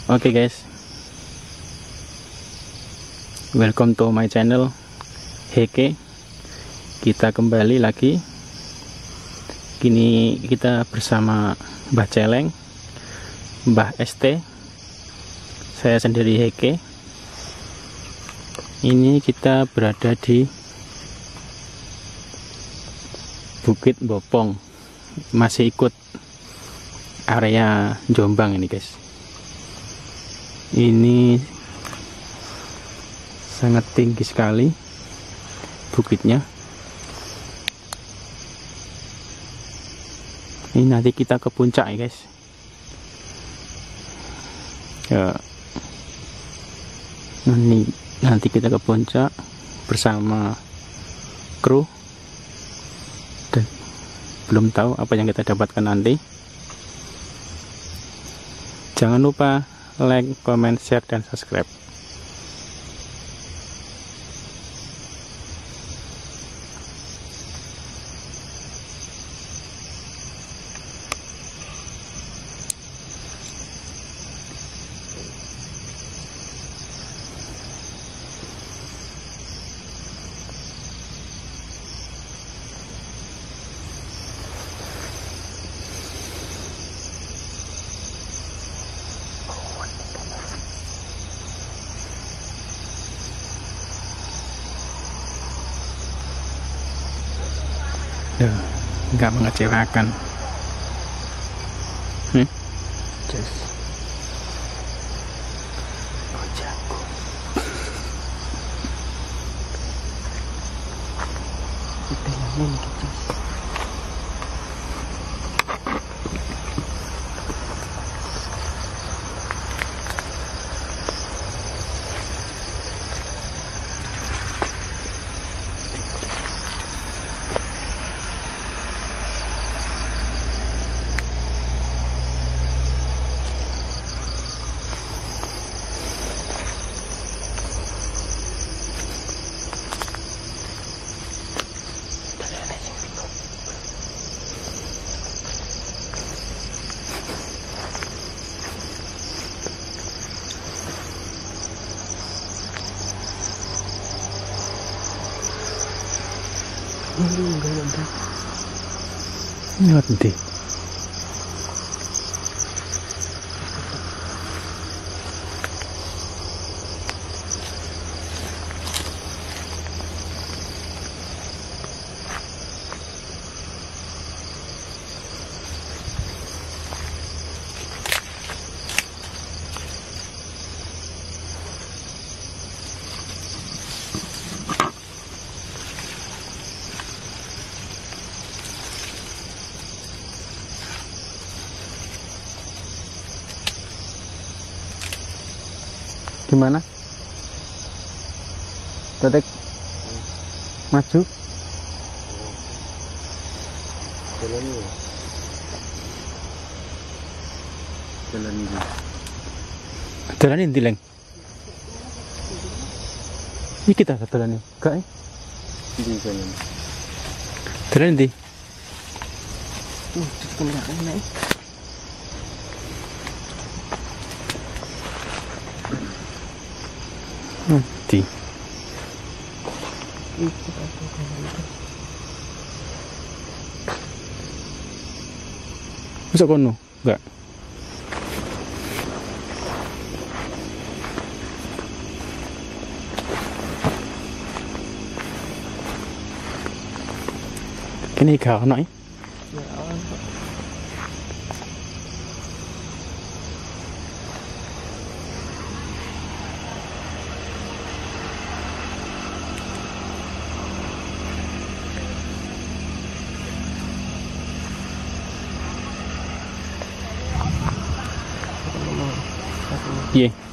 Oke guys, welcome to my channel Heke. Kita kembali lagi. Kini kita bersama Mbah Celeng, Mbah ST, saya sendiri Heke. Ini kita berada di Bukit Bopong, masih ikut area Jombang ini guys. Ini sangat tinggi sekali bukitnya. Ini nanti kita ke puncak ya guys. Ya, nanti kita ke puncak bersama kru, dan belum tahu apa yang kita dapatkan nanti. Jangan lupa like, comment, share, dan subscribe. Nggak mengecewakan. Just jago. Ngerti. Gimana? Tetek maju. Jalan ini Leng. Ini kita jalan ini. Gak? Jalan ini. Nanti masuk kono enggak? Ini gak ono ya? Iya.